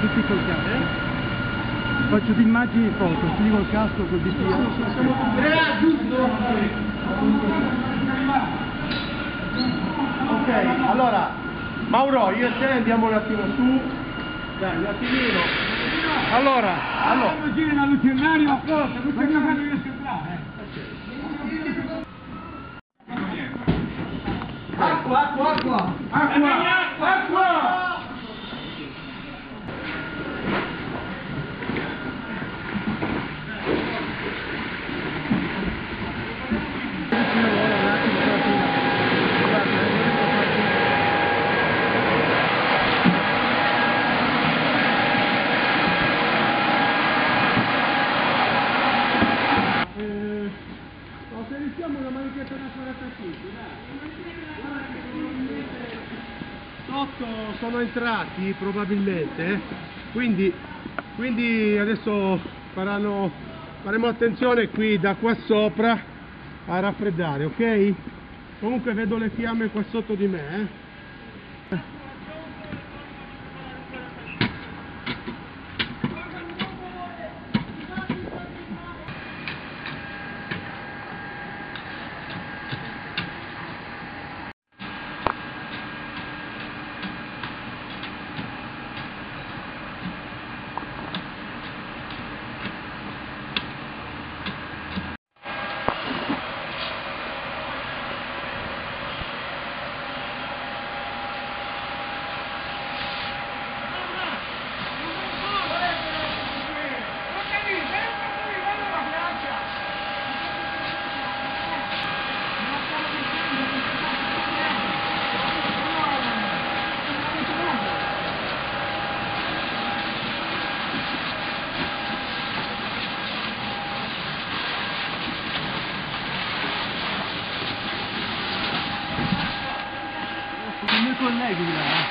tutti col casco. Faccio di immagini e foto, tutti col casco, col DPI. Giusto? Ok, allora, Mauro, io e te andiamo un attimo su. Dai, un attimino. Allora. Quando gira la lucernario, ascolta, lucernario riesce a entrare. Acqua! Se iniziamo una manichetta da 45, dai. Sotto sono entrati probabilmente, quindi adesso faremo attenzione qui da qua sopra a raffreddare, ok? Comunque vedo le fiamme qua sotto di me, Sono i miei colleghi là.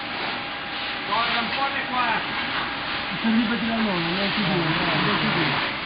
guarda un po' di qua. Sono liberi da loro, non è più due.